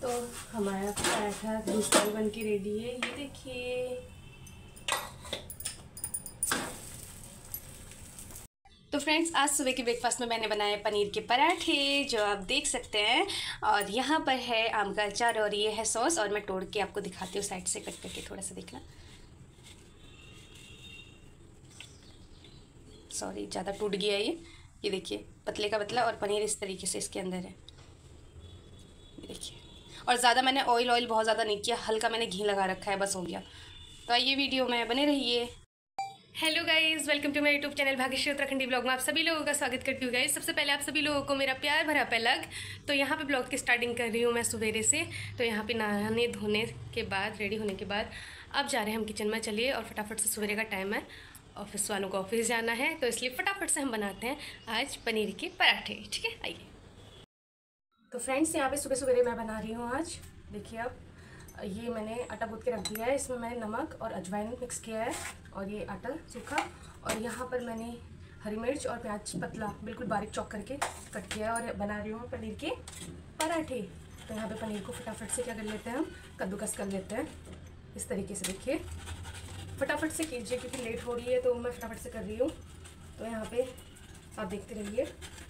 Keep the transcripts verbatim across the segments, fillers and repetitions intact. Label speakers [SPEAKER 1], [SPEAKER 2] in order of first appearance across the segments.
[SPEAKER 1] तो हमारा पराठा दूसरा बन के रेडी है, ये देखिए। तो फ्रेंड्स, आज सुबह के ब्रेकफास्ट में मैंने बनाए पनीर के पराठे, जो आप देख सकते हैं। और यहाँ पर है आम का अचार और ये है सॉस। और मैं तोड़ के आपको दिखाती हूँ साइड से कट करके, थोड़ा सा देखना। सॉरी, ज़्यादा टूट गया ये ये देखिए, पतले का पतला। और पनीर इस तरीके से इसके अंदर है, ये देखिए। और ज़्यादा मैंने ऑयल ऑयल बहुत ज़्यादा नहीं किया, हल्का मैंने घी लगा रखा है, बस हो गया। तो आइए वीडियो में बने रहिए। Hello guys, welcome to my YouTube channel Bhagyashree Uttarakhandi blog में आप सभी लोगों का स्वागत करती हूँ। गाइज़, सबसे पहले आप सभी लोगों को मेरा प्यार भरा पलक। तो यहाँ पे ब्लॉग की स्टार्टिंग कर रही हूँ मैं सवेरे से। तो यहाँ पे नहाने धोने के बाद, रेडी होने के बाद अब जा रहे हैं हम किचन में। चलिए, और फटाफट से सवेरे का टाइम है, ऑफिस वालों को ऑफिस जाना है, तो इसलिए फटाफट से हम बनाते हैं आज पनीर के पराठे। ठीक है, आइए। तो फ्रेंड्स, यहाँ पर सुबह सवेरे मैं बना रही हूँ आज। देखिए, अब ये मैंने आटा गूँथ के रख दिया है, इसमें मैंने नमक और अजवाइन मिक्स किया है, और ये आटा सूखा। और यहाँ पर मैंने हरी मिर्च और प्याज पतला बिल्कुल बारीक चॉप करके कट किया है, और बना रही हूँ पनीर के पराठे। तो यहाँ पे पनीर को फटाफट से क्या कर लेते हैं, हम कद्दूकस कर लेते हैं इस तरीके से। देखिए, फटाफट से कीजिए क्योंकि लेट हो रही है, तो मैं फटाफट से कर रही हूँ। तो यहाँ पर आप देखते रहिए।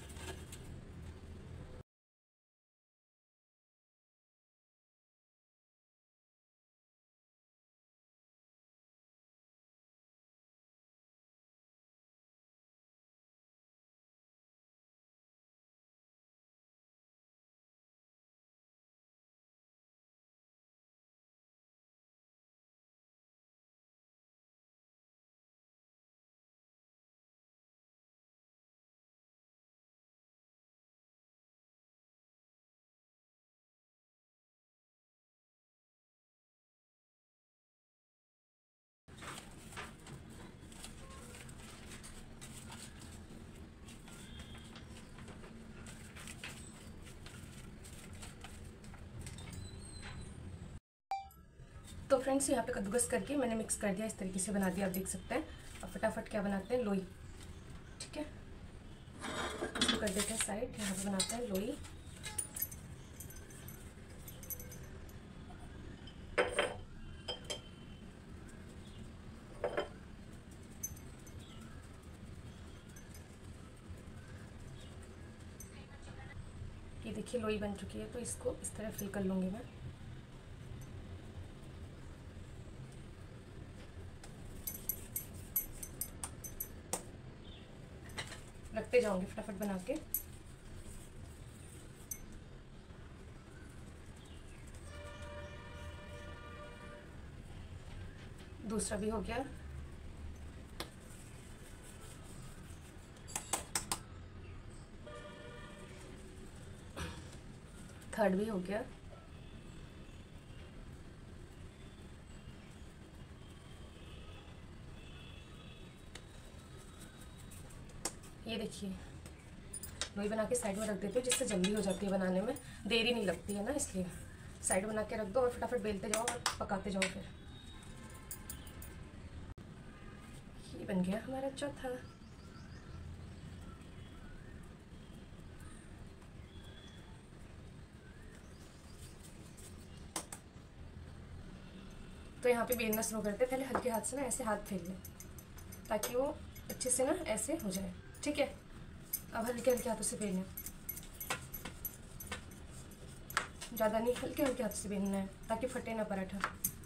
[SPEAKER 1] तो फ्रेंड्स, यहाँ पे कद्दूकस करके मैंने मिक्स कर दिया, इस तरीके से बना दिया, आप देख सकते हैं। अब फटाफट क्या बनाते हैं, लोई। ठीक है, इसको कर देते हैं साइड। यहाँ पे बनाते हैं लोई। ये देखिए, लोई बन चुकी है, तो इसको इस तरह फिल कर लूँगी मैं। रखते जाऊंगी फटाफट बना के। दूसरा भी हो गया। थर्ड भी हो गया। ये देखिए, लोई बना के साइड में रख देती हूँ, जिससे जल्दी हो जाती है बनाने में, देरी नहीं लगती है ना, इसलिए साइड बना के रख दो और फटाफट बेलते जाओ और पकाते जाओ। फिर ये बन गया हमारा चौथा। तो यहाँ पे बेलना शुरू करते हैं। पहले हल्के हाथ से ना ऐसे हाथ फेर लें, ताकि वो अच्छे से ना ऐसे हो जाए। ठीक है, अब हल्के हल्के हाथों से बेलें, ज़्यादा नहीं, हल्के हल्के हाथ से बेलना है ताकि फटे ना पराठा।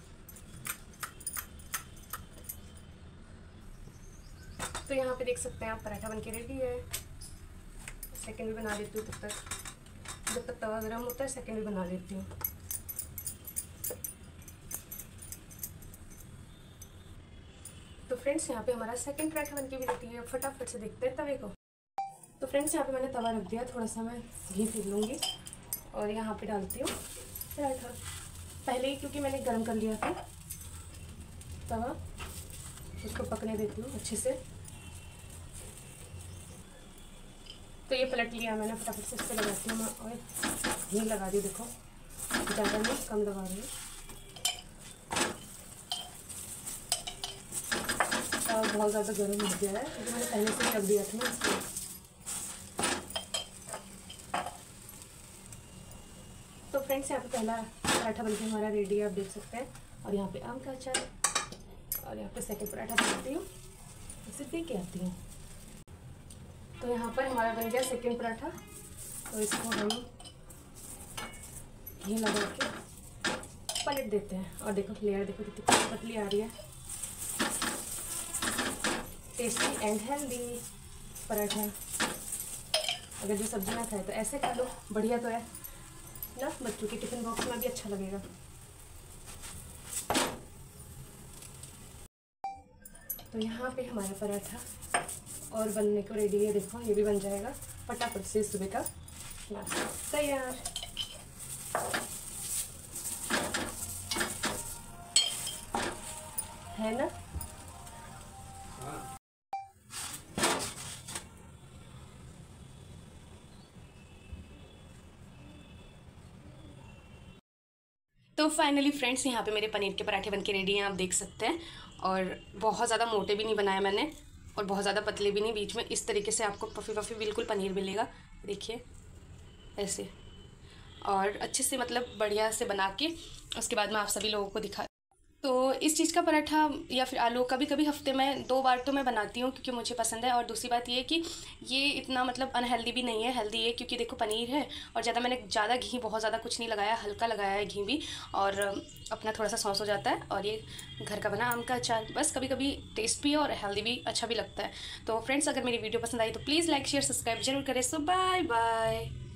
[SPEAKER 1] तो यहाँ पे देख सकते हैं आप, पराठा बनके रेडी है। सेकंड भी बना लेती हूँ, तब तक जब तक तवा गर्म होता है सेकंड भी बना लेती हूँ। तो फ्रेंड्स, यहाँ पे हमारा सेकंड पराठा बनके भी रेडी है। फटाफट से देखते हैं तवे को। तो फ्रेंड्स, यहाँ पे मैंने तवा रख दिया, थोड़ा सा मैं घी फेर लूँगी और यहाँ पे डालती हूँ पराठा। पहले ही क्योंकि मैंने गरम कर लिया था तवा, उसको पकने देती हूँ अच्छे से। तो ये पलट लिया मैंने, फटाफट से इस पर लगाती हूँ मैं और घी लगा दी। देखो, ज़्यादा नहीं, कम लगा रही हूँ। और बहुत ज़्यादा गर्म हो गया है क्योंकि मैंने पहले से रख दिया था ना इसको। तो फ्रेंड्स यहाँ पे पहला पराठा बनके हमारा रेडी है, आप देख सकते हैं। और यहाँ पे आम का अचार, और यहाँ पे सेकंड पराठा बनाती हूँ, इसे दे के आती हूँ। तो यहाँ पर हमारा बन गया सेकंड पराठा। तो इसको हम घी लगा के पलट देते हैं। और देखो लेयर देखो कितनी पतली आ रही है। Tasty and healthy paratha. अगर जो सब्जी ना खाए तो ऐसे खा लो, बढ़िया तो है ना, बच्चों के टिफिन बॉक्स में भी अच्छा लगेगा। तो यहाँ पे हमारा पराठा और बनने को रेडी है। देखो ये भी बन जाएगा फटाफट से, सुबह का नाश्ता तैयार। है ना। तो फाइनली फ्रेंड्स यहाँ पे मेरे पनीर के पराठे बनके रेडी हैं, आप देख सकते हैं। और बहुत ज़्यादा मोटे भी नहीं बनाए मैंने और बहुत ज़्यादा पतले भी नहीं, बीच में इस तरीके से आपको पफी पफी बिल्कुल पनीर मिलेगा, देखिए ऐसे। और अच्छे से मतलब बढ़िया से बना के उसके बाद मैं आप सभी लोगों को दिखा। तो इस चीज़ का पराठा या फिर आलू कभी कभी हफ्ते में दो बार तो मैं बनाती हूँ, क्योंकि मुझे पसंद है। और दूसरी बात ये है कि ये इतना मतलब अनहेल्दी भी नहीं है, हेल्दी है, क्योंकि देखो पनीर है और ज़्यादा मैंने ज़्यादा घी बहुत ज़्यादा कुछ नहीं लगाया, हल्का लगाया है घी भी, और अपना थोड़ा सा सॉस हो जाता है। और ये घर का बना आम का अचार, बस कभी कभी टेस्ट भी है और हेल्दी भी अच्छा भी लगता है। तो फ्रेंड्स अगर मेरी वीडियो पसंद आई तो प्लीज़ लाइक शेयर सब्सक्राइब जरूर करें। So bye bye.